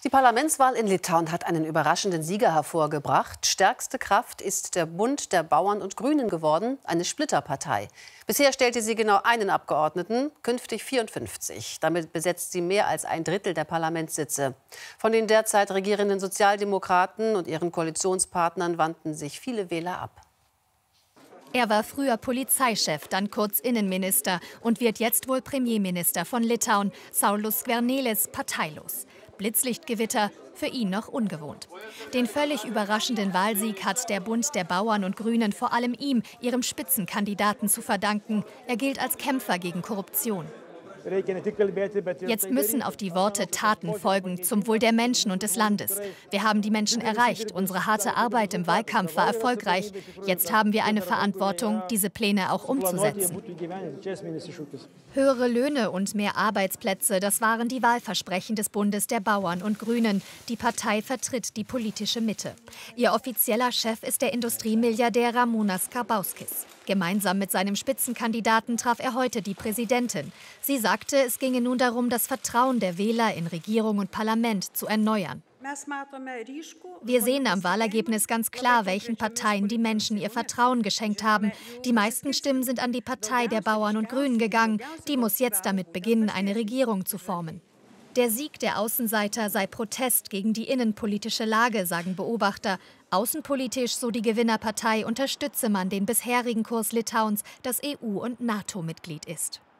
Die Parlamentswahl in Litauen hat einen überraschenden Sieger hervorgebracht. Stärkste Kraft ist der Bund der Bauern und Grünen geworden, eine Splitterpartei. Bisher stellte sie genau einen Abgeordneten, künftig 54. Damit besetzt sie mehr als ein Drittel der Parlamentssitze. Von den derzeit regierenden Sozialdemokraten und ihren Koalitionspartnern wandten sich viele Wähler ab. Er war früher Polizeichef, dann kurz Innenminister und wird jetzt wohl Premierminister von Litauen, Saulius Skvernelis, parteilos. Blitzlichtgewitter, für ihn noch ungewohnt. Den völlig überraschenden Wahlsieg hat der Bund der Bauern und Grünen vor allem ihm, ihrem Spitzenkandidaten, zu verdanken. Er gilt als Kämpfer gegen Korruption. Jetzt müssen auf die Worte Taten folgen, zum Wohl der Menschen und des Landes. Wir haben die Menschen erreicht. Unsere harte Arbeit im Wahlkampf war erfolgreich. Jetzt haben wir eine Verantwortung, diese Pläne auch umzusetzen. Höhere Löhne und mehr Arbeitsplätze, das waren die Wahlversprechen des Bundes der Bauern und Grünen. Die Partei vertritt die politische Mitte. Ihr offizieller Chef ist der Industriemilliardär Ramūnas Karbauskis. Gemeinsam mit seinem Spitzenkandidaten traf er heute die Präsidentin. Sie sagte, es ginge nun darum, das Vertrauen der Wähler in Regierung und Parlament zu erneuern. Wir sehen am Wahlergebnis ganz klar, welchen Parteien die Menschen ihr Vertrauen geschenkt haben. Die meisten Stimmen sind an die Partei der Bauern und Grünen gegangen. Die muss jetzt damit beginnen, eine Regierung zu formen. Der Sieg der Außenseiter sei Protest gegen die innenpolitische Lage, sagen Beobachter. Außenpolitisch, so die Gewinnerpartei, unterstütze man den bisherigen Kurs Litauens, das EU- und NATO-Mitglied ist.